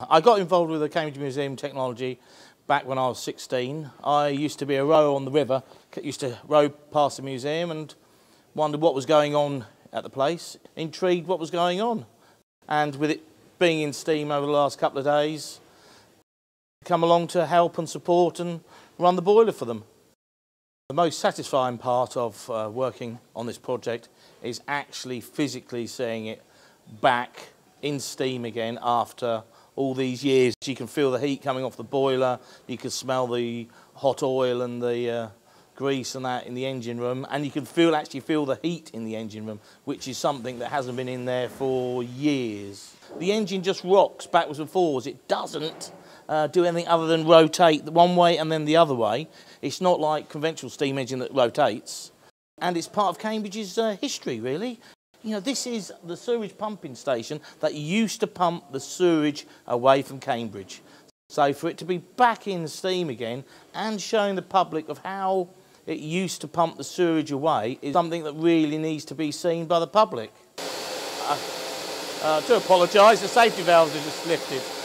I got involved with the Cambridge Museum Technology back when I was 16. I used to be a rower on the river, used to row past the museum and wondered what was going on at the place, intrigued what was going on. And with it being in steam over the last couple of days, come along to help and support and run the boiler for them. The most satisfying part of working on this project is actually physically seeing it back in steam again after all these years. You can feel the heat coming off the boiler, you can smell the hot oil and the grease and that in the engine room, and you can actually feel the heat in the engine room, which is something that hasn't been in there for years. The engine just rocks backwards and forwards. It doesn't do anything other than rotate one way and then the other way. It's not like conventional steam engine that rotates, and it's part of Cambridge's history, really. You know, this is the sewage pumping station that used to pump the sewage away from Cambridge. So for it to be back in steam again and showing the public of how it used to pump the sewage away is something that really needs to be seen by the public. I do apologise, the safety valves are just lifted.